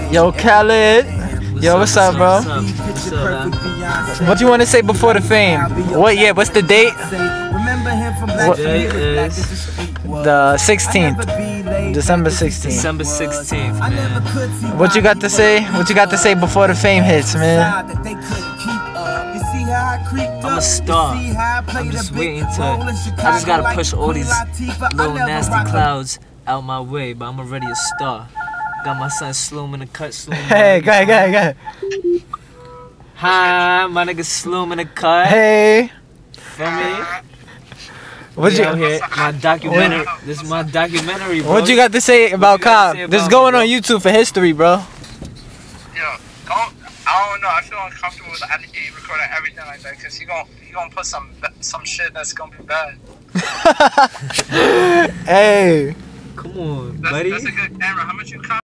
Yo, Khaled. Yo, what's up, bro? What's up, man? What you want to say before the fame? What? Yeah, what's the date? The date is The 16th, December 16th. December 16th, man. What you got to say? What you got to say before the fame hits, man? I'm a star. I'm just waiting to. I just gotta push all these little nasty clouds out my way, but I'm already a star. Got my son Sloom in the cut. Sloom. Hey, go ahead. Hi, my nigga Sloom in the cut. Hey. Feel me? What you? out here? My documentary. This is my documentary, bro. What you got to say about Cobb? This is going on YouTube for history, bro. Yeah, I don't know. I feel uncomfortable with recording everything like that because he gonna put some shit that's gonna be bad. Hey. Come on, buddy. That's a good camera. How much you cost?